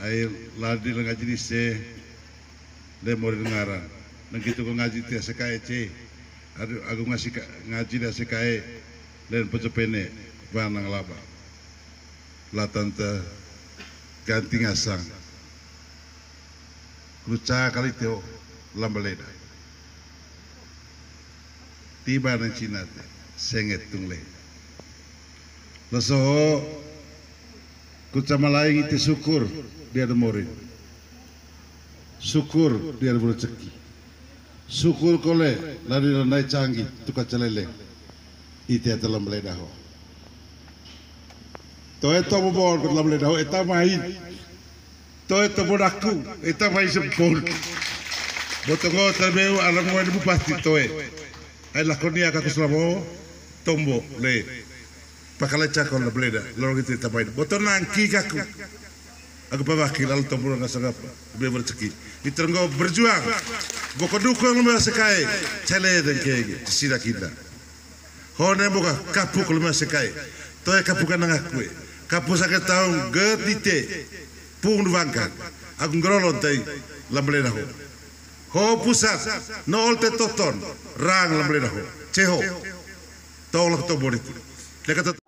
Ai ladi ngaji di se le mori ngara. Nang gitu ko ngaji ti sekae ce. Aku ngasih ngaji dah sekae dan pecepene banang laba. La tante ganti ngasang. Luca kali teo lambaleda. Tiba nang Cina te senget tungle. Laso kuca malai itu syukur dia ada morin. Syukur dia ada rezeki. Syukur kole lari landai canggih tukar celele. Itu yang telah meledah. Toh itu mau telah meledah. Itu main. Toh itu bodaku. Itu main sepul. Botongo terbeu alam mau ibu pasti toh. Ai lakonia kaku selamo tombo le. Pakala cakol la meledah. Lorong itu itu main. Boton nangki kaku. Aku pawakil lalu tombo nggak sagap. Beli rezeki. Itu enggak berjuang. Boko dukung lemah sekai, cile dan kege, sida kita. Hone boka kapuk lemah sekai, toy kapukan nangakue, kapuk sakit tahun getite, pung duvangkan, aku ngerolon tay lamble naho. Ho pusat, nol te toton, rang lamble naho, ceho, tolak to boniti.